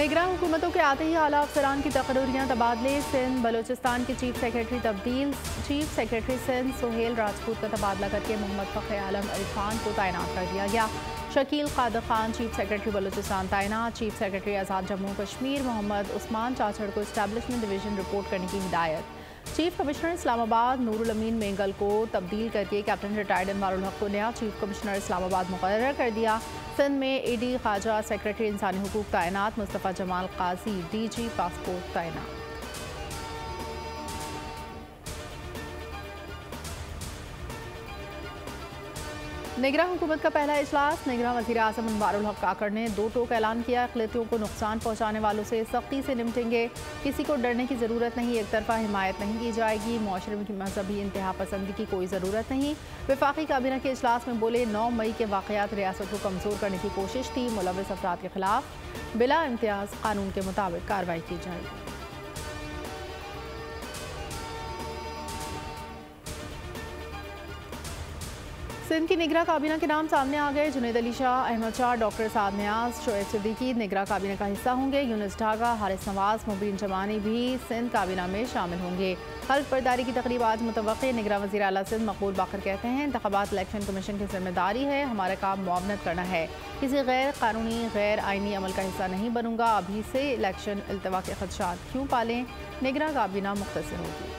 निगरान हुकूमतों के आते ही आला अफसरान की तकरीरियाँ तबादले। सिंध बलोचिस्तान के चीफ सेक्रेटरी तब्दील। चीफ सेक्रेटरी सिंध सुहेल राजपूत का तबादला करके मोहम्मद फ़खर आलम इरफान को तैनात कर दिया गया। शकील कादर खान चीफ सेक्रेटरी बलोचिस्तान तैनात। चीफ सेक्रेटरी आज़ाद जम्मू कश्मीर मोहम्मद उस्मान चाचड़ को इस्टेब्लिशमेंट डिवीज़न रिपोर्ट करने की हिदायत। चीफ कमिश्नर इस्लामाबाद नूरुल अमीन मेंगल को तब्दील करके कैप्टन रिटायर्ड अनवारुल हक को नया चीफ कमिश्नर इस्लामाबाद मुकर्रर कर दिया। सिंध में एडी ख्वाजा सेक्रेटरी इंसानी हुकूक तैनात। मुस्तफ़ा जमाल काजी डीजी पासपोर्ट तैनात। निगरान हुकूमत का पहला इजलास। निगरान वज़ीर आज़म अनवारुल हक काकड़ ने दो टोक ऐलान किया। अक़लियतों को नुकसान पहुँचाने वालों से सख्ती से निपटेंगे। किसी को डरने की ज़रूरत नहीं, एक तरफा हिमायत नहीं की जाएगी। मुआशरे में मजहबी इंतहा पसंदी की कोई ज़रूरत नहीं। वफाकी काबीना के इजलास में बोले 9 मई के वाक़यात रियासत को कमज़ोर करने की कोशिश थी। मुलव्वस अफराद के खिलाफ बिला इम्तियाज़ कानून के मुताबिक कार्रवाई की जाएगी। सिंध की निगरान काबीना के नाम सामने आ गए। जुनैद अली शाह, अहमद शाह, डॉक्टर साद न्याज, शोएब सिद्दीकी निगरान काबीना का हिस्सा होंगे। यूनुस ढाका, हारिस नवाज, मुबीन जमानी भी सिंध काबीना में शामिल होंगे। हल्फ बर्दारी की तकरीब आज मुतवक्के। निगरान वज़ीर आला सिंध मकबूल बाकर कहते हैं इंतखाबात इलेक्शन कमीशन की जिम्मेदारी है, हमारा काम मुआवनत करना है। किसी गैर कानूनी गैर आइनी अमल का हिस्सा नहीं बनूंगा। अभी से इलेक्शन अल्तवा के खदशात क्यों पालें। निगरान काबीना मुख्तसर होगी।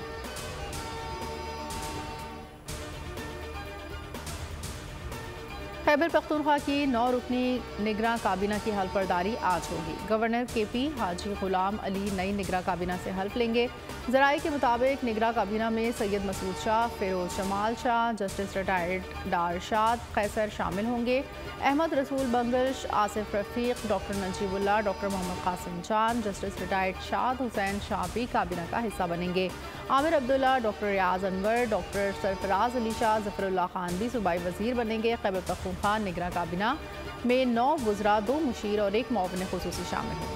खैबर पख्तूनख्वा की 9 रुकनी निगरान काबीना की हल्फ बर्दारी आज होगी। गवर्नर KP हाजी गुलाम अली नई निगरान काबीना से हल्फ लेंगे। ज़राए के मुताबिक निगरान काबीना में सैयद मसूद शाह, फिरोज जमाल शाह, जस्टिस रिटायर्ड डार शाद कैसर शामिल होंगे। Ahmed Rasool Bangash, Asif Rafiq, doctor Najibullah, doctor Mohammad Qasim Jan, justice retired शाद हुसैन शाह भी काबीना का हिस्सा बनेंगे। आमिर अब्दुल्ला, डॉक्टर रियाज अनवर, डॉक्टर सरफराज अली शाह, ज़फ़रुल्लाह खान भी सूबाई वज़ीर बनेंगे। खैबर पख्तूनख्वा निगरान काबीना में 9 वज़रा, 2 मुशीर और 1 मुआविन ख़ुसूसी शामिल होंगे।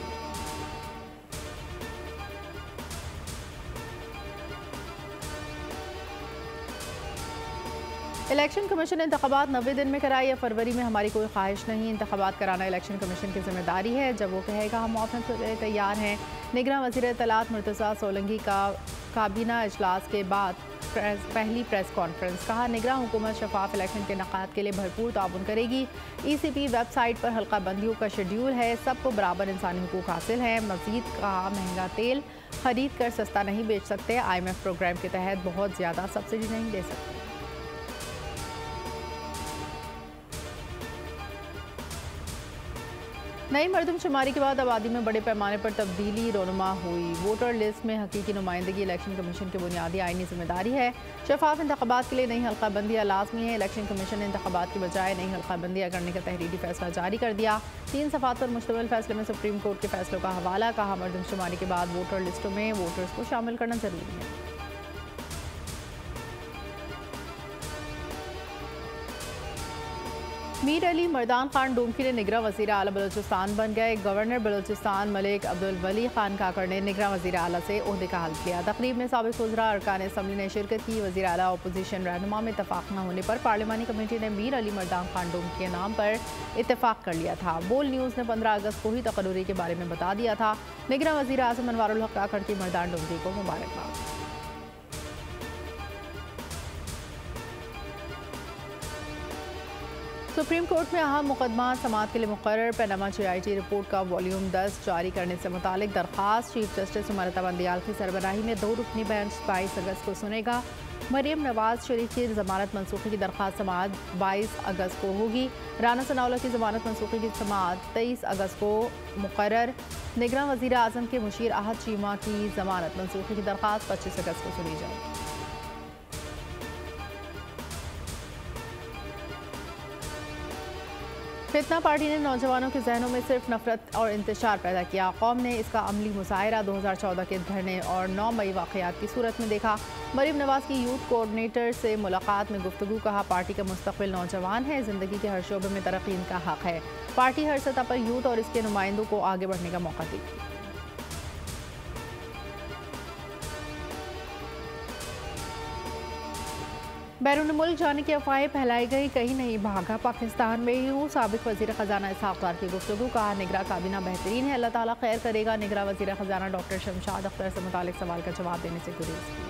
इलेक्शन कमीशन इंतखाबात 90 दिन में कराए या फरवरी में, हमारी कोई ख्वाहिश नहीं। इंतखाबात कराना इलेक्शन कमीशन की जिम्मेदारी है, जब वो कहेगा हम मुआवनत के लिए तैयार हैं। निगरान वज़ीर इत्तलात मुर्तज़ा सोलंकी का काबीना इजलास के बाद पहली प्रेस कॉन्फ्रेंस। कहा निगरान हुकूमत शफाफ इलेक्शन के इनेकाद के लिए भरपूर ताउन करेगी। ECP वेबसाइट पर हल्का बंदियों का शेड्यूल है, सबको बराबर इंसानी हुकूक हासिल हैं। मज़ीद कहा महंगा तेल खरीद कर सस्ता नहीं बेच सकते। IMF प्रोग्राम के तहत बहुत ज़्यादा सब्सिडी नहीं दे सकते। नई मरदमशुमारी के बाद आबादी में बड़े पैमाने पर तब्दीली रोनुमा हुई। वोटर लिस्ट में हकीकी नुमाइंदगी इलेक्शन कमीशन की बुनियादी आईनी जिम्मेदारी है। शफाफ इंतखाबात के लिए नई हल्का बंदियाँ लाजमी है। इलेक्शन कमीशन ने इंतखाबात की बजाय नई हल्का बंदियाँ करने का तहरीरी फैसला जारी कर दिया। 3 सफ़ात पर मुश्तमिल फैसले में सुप्रीम कोर्ट के फैसलों का हवाला। कहा मरदमशुमारी के बाद वोटर लिस्टों में वोटर्स को शामिल करना जरूरी है। मीर अली मर्दान खान डोमकी ने निगरान वज़ीर आला बलोचिस्तान बन गए। गवर्नर बलोचिस्तान मलिक अब्दुल वली खान काकड़ ने निगरान वज़ीर आला से ओहदे का हल्फ लिया। तकरीब में साबिक़ वज़रा अरकान असम्बली ने शिरकत की। वज़ीर आला अपोजिशन रहनुमा में इत्तफाक न होने पर पार्लिमानी कमेटी ने मीर अली मर्दान खान डोमकी के नाम पर इत्तफाक कर लिया था। बोल न्यूज़ ने 15 अगस्त को ही तकरीरी के बारे में बता दिया था। निगरान वज़ीर आज़म अनवारुल हक काकड़ की मर्दान डोमकी को मुबारकबाद। सुप्रीम कोर्ट में अहम मुकदमा समाअत के लिए मुकर्रर पनामा GIT रिपोर्ट का वॉल्यूम 10 जारी करने से मुतालिक दरख्वास्त चीफ जस्टिस उमर बंदियाल की सरबराही में 2 रुकनी बेंच 22 अगस्त को सुनेगा। मरियम नवाज शरीफ की जमानत मनसूखी की दरख्वास्त समाअत 22 अगस्त को होगी। राना सनाउल्लाह की जमानत मनसूखी की समाअत 23 अगस्त को मुकर्रर। निगरान वज़ीर आज़म के मुशीर आहद चीमा की जमानत मनसूखी की दरख्वास्त 25 अगस्त को सुनी जाएगी। फितना पार्टी ने नौजवानों के जहनों में सिर्फ नफरत और इंतशार पैदा किया। कौम ने इसका अमली मुजाहिरा 2014 के धरने और 9 मई वाक़यात की सूरत में देखा। मरीम नवाज की यूथ कोऑर्डिनेटर से मुलाकात में गुफ्तगू। कहा पार्टी का मुस्तकबिल नौजवान है, ज़िंदगी के हर शोबे में तरक्की इनका हक है। पार्टी हर सतह पर यूथ और इसके नुमाइंदों को आगे बढ़ने का मौका देगी। बैरून मुल्क जाने की अफवाहें फैलाई गई, कहीं नहीं भागा, पाकिस्तान में ही हूँ। साबिक वज़ीर ख़जाना इसहाक़ डार की गुफ्तगू, कहा निगरां काबीना बेहतरीन है, अल्लाह ताला खैर करेगा। निगरां वज़ीर ख़जाना डॉक्टर शमशाद अख्तर से मुतालिक सवाल का जवाब देने से गुरेज किया।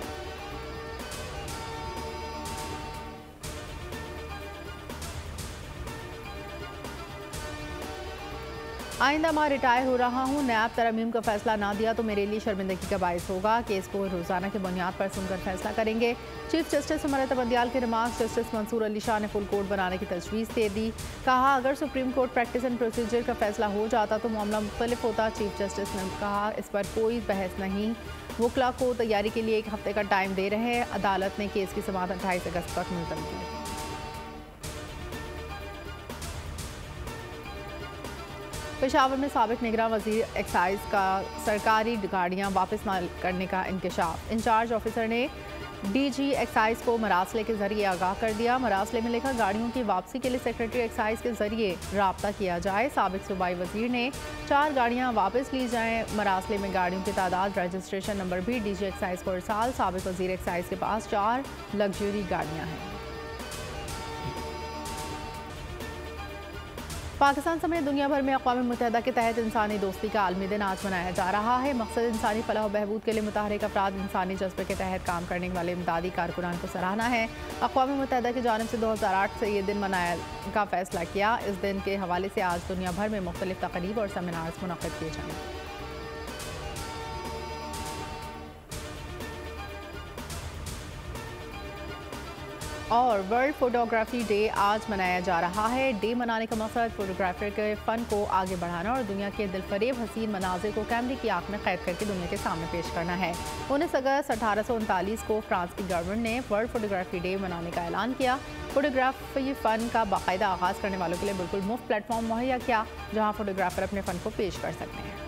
आइंदा माह रिटायर हो रहा हूँ, नैब तरमीम का फैसला ना दिया तो मेरे लिए शर्मिंदगी का बायस होगा। केस को रोजाना की बुनियाद पर सुनकर फैसला करेंगे। चीफ जस्टिस उमर बंदियाल के रिमार्क्स जस्टिस मंसूर अली शाह ने फुल कोर्ट बनाने की तजवीज़ दे दी। कहा अगर supreme court practice and procedure का फैसला हो जाता तो मामला मुख्तलिफ होता। चीफ जस्टिस ने कहा इस पर कोई बहस नहीं, वकला को तैयारी के लिए 1 हफ्ते का टाइम दे रहे हैं। अदालत ने केस की समाअत 28 अगस्त तक मुलतवी की। पेशावर में साबिक निगरान वज़ीर एक्साइज का सरकारी गाड़ियां वापस न करने का इंकशाफ। इंचार्ज ऑफिसर ने डीजी एक्साइज को मरासले के जरिए आगाह कर दिया। मरासले में लिखा गाड़ियों की वापसी के लिए सेक्रेटरी एक्साइज के जरिए राब्ता किया जाए। साबिक सूबाई वज़ीर ने 4 गाड़ियां वापस ली जाएं। मरासले में गाड़ियों की तादाद, रजिस्ट्रेशन नंबर भी डीजी एक्साइज को इरसाल। साबिक वज़ीर एक्साइज के पास 4 लग्जरी गाड़ियाँ हैं। पाकिस्तान समेत दुनिया भर में अक़वाम मुत्तहिदा के तहत इंसानी दोस्ती का आलमी दिन आज मनाया जा रहा है। मकसद इंसानी फलाह व बहबूद के लिए मुतहरिक अफराद इंसानी जज्बे के तहत काम करने वाले इमदादी कारकुनान को सराहना है। अक़वाम मुत्तहिदा की जानिब से 2008 से ये दिन मनाने का फैसला किया। इस दिन के हवाले से आज दुनिया भर में मुख्तलिफ तक़रीब और सेमिनार्स मुनक़्क़िद किए जाएंगे। और वर्ल्ड फोटोग्राफी डे आज मनाया जा रहा है। डे मनाने का मकसद फोटोग्राफर के फ़न को आगे बढ़ाना और दुनिया के दिलफरेब हसीन मनाजिर को कैमरे की आंख में कैद करके दुनिया के सामने पेश करना है। 19 अगस्त 1839 को फ्रांस की गवर्नमेंट ने वर्ल्ड फोटोग्राफी डे मनाने का ऐलान किया। फोटोग्राफी फ़न का बाकायदा आगाज़ करने वालों के लिए बिल्कुल मुफ्त प्लेटफॉर्म मुहैया किया, जहाँ फोटोग्राफर अपने फ़न को पेश कर सकते हैं।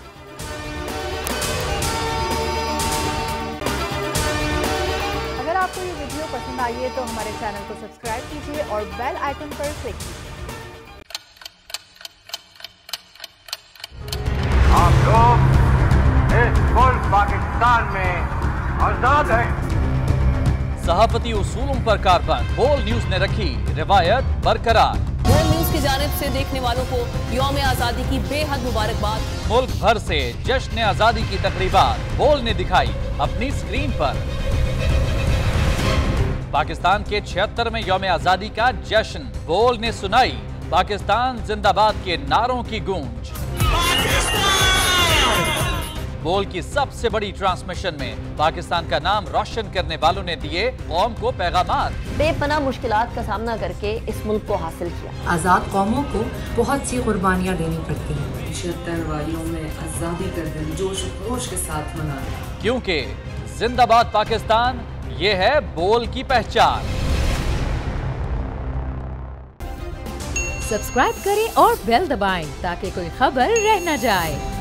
अगर आपको ये वीडियो पसंद आई है तो हमारे चैनल को सब्सक्राइब कीजिए और बेल आइकन पर क्लिक कीजिए। आप लोग इस मुल्क पाकिस्तान में आजाद हैं। सहाफती उसूलों पर कारबंद बोल न्यूज ने रखी रिवायत बरकरार। बोल न्यूज की जानिब से देखने वालों को यौम आज़ादी की बेहद मुबारकबाद। मुल्क भर से जश्न आज़ादी की तकरीबात बोल ने दिखाई अपनी स्क्रीन पर। पाकिस्तान के 76वें यौम आज़ादी का जश्न बोल ने सुनाई पाकिस्तान जिंदाबाद के नारों की गूंज। बोल की सबसे बड़ी ट्रांसमिशन में पाकिस्तान का नाम रोशन करने वालों ने दिए कौम को पैगामात। बेपनाह मुश्किलात का सामना करके इस मुल्क को हासिल किया। आज़ाद कौमों को बहुत सी कुर्बानियाँ देनी पड़ती हैं। 76 वालियों में आज़ादी का दिन जोश खरोश के साथ मनाया, क्योंकि जिंदाबाद पाकिस्तान ये है बोल की पहचान। सब्सक्राइब करें और बेल दबाएं ताकि कोई खबर रह न जाए।